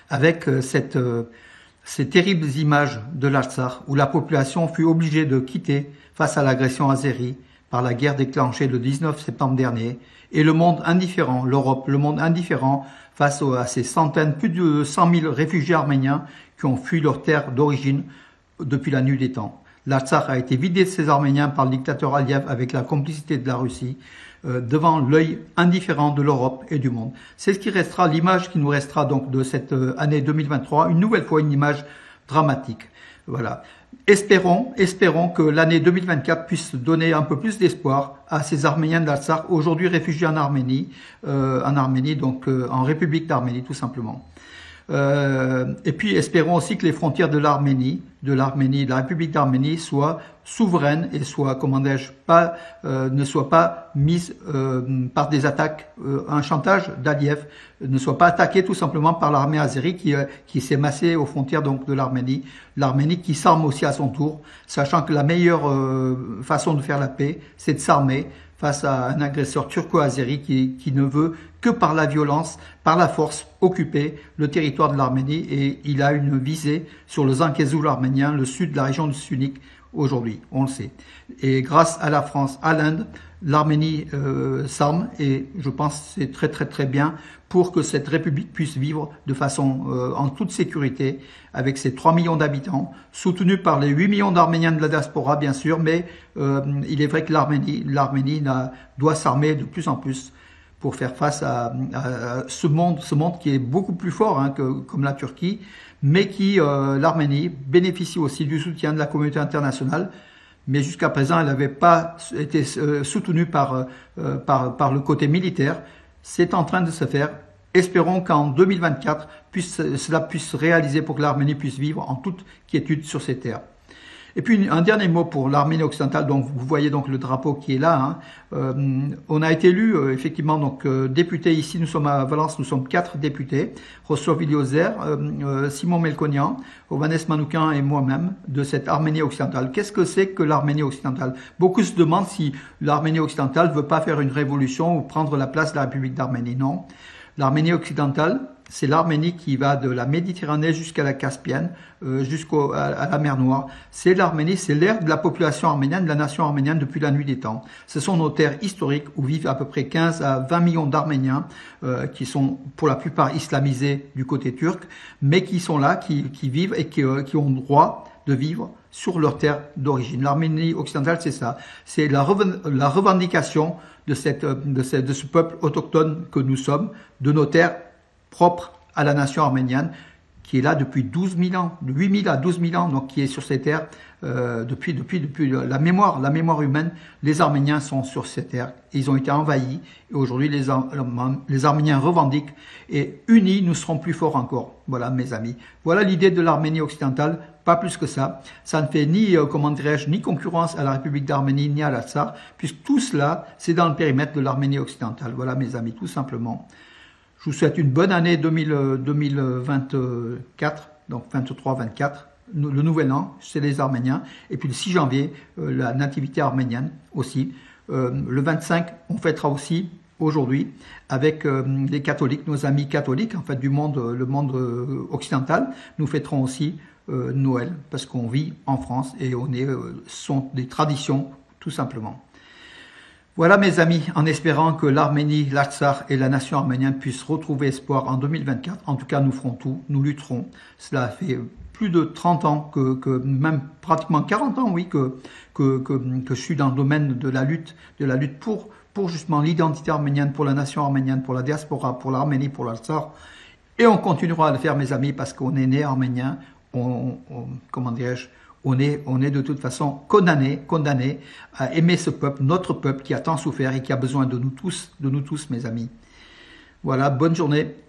avec ces terribles images de l'Artsakh où la population fut obligée de quitter face à l'agression azérie par la guerre déclenchée le 19 septembre dernier, et le monde indifférent, l'Europe, le monde indifférent face à ces centaines, plus de 100 000 réfugiés arméniens qui ont fui leur terre d'origine depuis la nuit des temps. L'Artsakh a été vidé de ses Arméniens par le dictateur Aliyev avec la complicité de la Russie, devant l'œil indifférent de l'Europe et du monde. C'est ce qui restera, l'image qui nous restera donc de cette année 2023, une nouvelle fois une image dramatique. Voilà. Espérons que l'année 2024 puisse donner un peu plus d'espoir à ces Arméniens de l'Artsakh, aujourd'hui réfugiés en Arménie, donc en République d'Arménie tout simplement. Et puis espérons aussi que les frontières de l'Arménie, de la République d'Arménie soient souveraines et soient, ne soient pas mises par des attaques, un chantage d'Aliyev, ne soient pas attaquées tout simplement par l'armée azérie qui s'est massée aux frontières donc de l'Arménie. L'Arménie qui s'arme aussi à son tour, sachant que la meilleure façon de faire la paix, c'est de s'armer face à un agresseur turco-azéri qui ne veut que par la violence, par la force, occuper le territoire de l'Arménie, et il a une visée sur le Zangezur arménien, le sud de la région du Sunik aujourd'hui, on le sait. Et grâce à la France, à l'Inde, l'Arménie s'arme, et je pense que c'est très bien pour que cette république puisse vivre de façon en toute sécurité avec ses 3 millions d'habitants, soutenus par les 8 millions d'Arméniens de la diaspora bien sûr, mais il est vrai que l'Arménie doit s'armer de plus en plus pour faire face à ce monde qui est beaucoup plus fort comme la Turquie, mais l'Arménie bénéficie aussi du soutien de la communauté internationale. Mais jusqu'à présent, elle n'avait pas été soutenue par le côté militaire. C'est en train de se faire. Espérons qu'en 2024, cela puisse se réaliser pour que l'Arménie puisse vivre en toute quiétude sur ses terres. Et puis un dernier mot pour l'Arménie occidentale. Donc vous voyez donc le drapeau qui est là. On a été élus effectivement donc députés ici. Nous sommes à Valence, nous sommes 4 députés. Rostov Iliozer, Simon Melkonian, Ovanes Manoukian et moi-même de cette Arménie occidentale. Qu'est-ce que c'est que l'Arménie occidentale? Beaucoup se demandent si l'Arménie occidentale ne veut pas faire une révolution ou prendre la place de la République d'Arménie. Non. L'Arménie occidentale, c'est l'Arménie qui va de la Méditerranée jusqu'à la Caspienne, jusqu'à la mer Noire. C'est l'Arménie, c'est l'ère de la population arménienne, de la nation arménienne depuis la nuit des temps. Ce sont nos terres historiques où vivent à peu près 15 à 20 millions d'Arméniens qui sont pour la plupart islamisés du côté turc, mais qui sont là, qui vivent et qui ont le droit de vivre sur leur terre d'origine. L'Arménie occidentale, c'est ça. C'est la revendication de ce peuple autochtone que nous sommes, de nos terres propres à la nation arménienne, qui est là depuis 12 000 ans, de 8 000 à 12 000 ans, donc qui est sur ces terres depuis la mémoire humaine. Les Arméniens sont sur ces terres, ils ont été envahis, et aujourd'hui les Arméniens revendiquent, et unis, nous serons plus forts encore. Voilà mes amis, voilà l'idée de l'Arménie occidentale, pas plus que ça. Ça ne fait ni, ni concurrence à la République d'Arménie, ni à l'Artsakh, puisque tout cela, c'est dans le périmètre de l'Arménie occidentale. Voilà mes amis, tout simplement. Je vous souhaite une bonne année 2024, donc 23-24, le nouvel an, c'est les Arméniens. Et puis le 6 janvier, la nativité arménienne aussi. Le 25, on fêtera aussi aujourd'hui avec les catholiques, nos amis catholiques, en fait le monde occidental. Nous fêterons aussi Noël, parce qu'on vit en France et ce sont des traditions tout simplement. Voilà mes amis, en espérant que l'Arménie, l'Artsakh et la nation arménienne puissent retrouver espoir en 2024. En tout cas, nous ferons tout, nous lutterons. Cela fait plus de 30 ans, même pratiquement 40 ans, oui, que je suis dans le domaine de la lutte pour justement l'identité arménienne, pour la nation arménienne, pour la diaspora, pour l'Arménie, pour l'Artsakh. Et on continuera à le faire, mes amis, parce qu'on est né arménien, comment dirais-je, on est de toute façon condamné à aimer ce peuple, notre peuple qui a tant souffert et qui a besoin de nous tous, mes amis. Voilà, bonne journée.